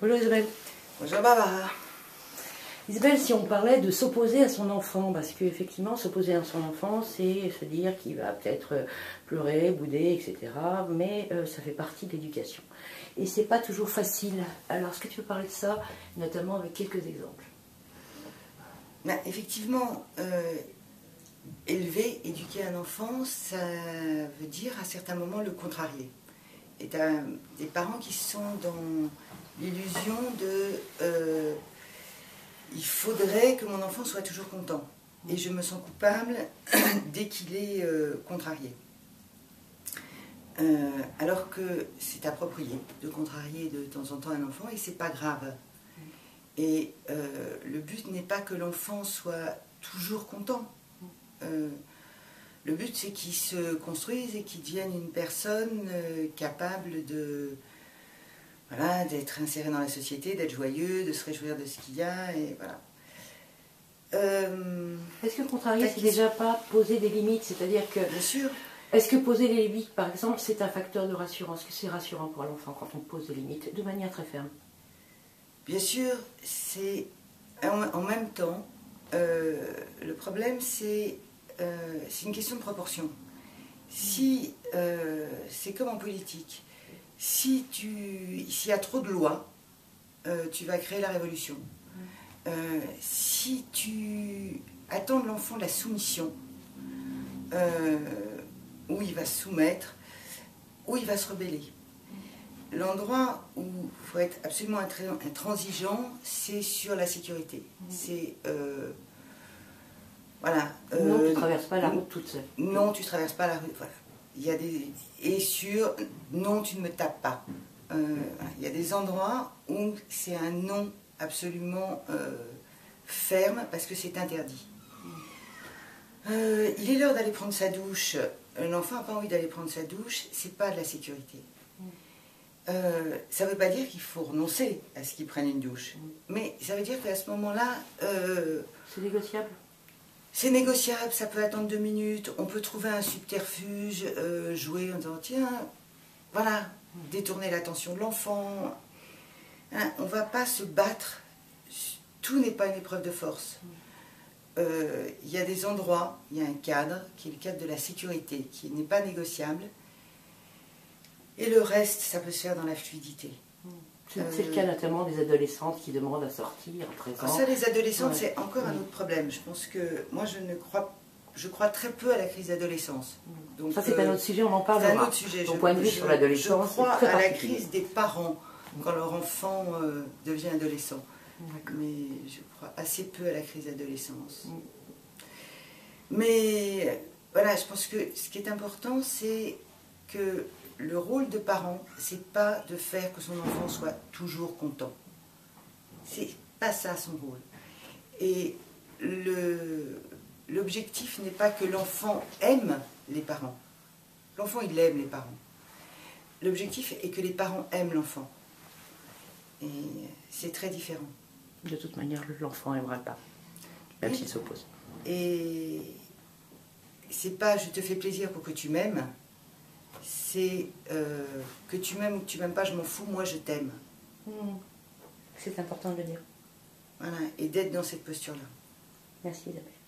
Bonjour Isabelle. Bonjour Barbara. Isabelle, si on parlait de s'opposer à son enfant, parce qu'effectivement, s'opposer à son enfant, c'est se dire qu'il va peut-être pleurer, bouder, etc. Mais ça fait partie de l'éducation. Et c'est pas toujours facile. Alors, est-ce que tu peux parler de ça, notamment avec quelques exemples? Ben, effectivement, élever, éduquer un enfant, ça veut dire à certains moments le contrarier. Et tu as des parents qui sont dans l'illusion de il faudrait que mon enfant soit toujours content. Et je me sens coupable dès qu'il est contrarié. Alors que c'est approprié de contrarier de temps en temps un enfant et c'est pas grave. Et le but n'est pas que l'enfant soit toujours content. Le but c'est qu'il se construise et qu'il devienne une personne capable de, voilà, d'être inséré dans la société, d'être joyeux, de se réjouir de ce qu'il y a, et voilà. Est-ce que contrarier, c'est déjà pas poser des limites? C'est-à-dire que... Bien sûr. Est-ce que poser des limites, par exemple, c'est un facteur de rassurance? Est-ce que c'est rassurant pour l'enfant quand on pose des limites de manière très ferme? Bien sûr, c'est... En même temps, le problème, c'est une question de proportion. Si, c'est comme en politique, s'il y a trop de lois, tu vas créer la révolution. Si tu attends de l'enfant la soumission, où il va se soumettre, où il va se rebeller. L'endroit où il faut être absolument intransigeant, c'est sur la sécurité. C'est... voilà. Non, tu ne traverses pas la route toute seule. Non, tu ne traverses pas la rue. Voilà. Il y a des... Et sur non, tu ne me tapes pas. Il y a des endroits où c'est un non absolument ferme parce que c'est interdit. Il est l'heure d'aller prendre sa douche. L'enfant n'a pas envie d'aller prendre sa douche, c'est pas de la sécurité. Ça ne veut pas dire qu'il faut renoncer à ce qu'il prenne une douche. Mais ça veut dire qu'à ce moment-là... c'est négociable? C'est négociable, ça peut attendre 2 minutes, on peut trouver un subterfuge, jouer en disant tiens, voilà, détourner l'attention de l'enfant. Hein, on ne va pas se battre, tout n'est pas une épreuve de force. Il y a des endroits, il y a un cadre, qui est le cadre de la sécurité, qui n'est pas négociable. Et le reste, ça peut se faire dans la fluidité. C'est le cas notamment des adolescentes qui demandent à sortir à 13 ans. Ça, les adolescentes, ouais, c'est encore un oui, autre problème. Je pense que moi, je crois très peu à la crise d'adolescence. Donc, ça, c'est un autre sujet, on en parle. C'est un autre sujet. Ton point de vue sur l'adolescence. Je crois à la crise des parents quand leur enfant devient adolescent. Mais je crois assez peu à la crise d'adolescence. Mais voilà, je pense que ce qui est important, c'est que le rôle de parent, c'est pas de faire que son enfant soit toujours content. C'est pas ça son rôle. Et l'objectif n'est pas que l'enfant aime les parents. L'enfant, il aime les parents. L'objectif est que les parents aiment l'enfant. Et c'est très différent. De toute manière, l'enfant n'aimera pas, même s'il s'oppose. Et c'est pas je te fais plaisir pour que tu m'aimes. C'est que tu m'aimes ou que tu m'aimes pas, je m'en fous, moi je t'aime. C'est important de le dire. Voilà, et d'être dans cette posture-là. Merci Isabelle.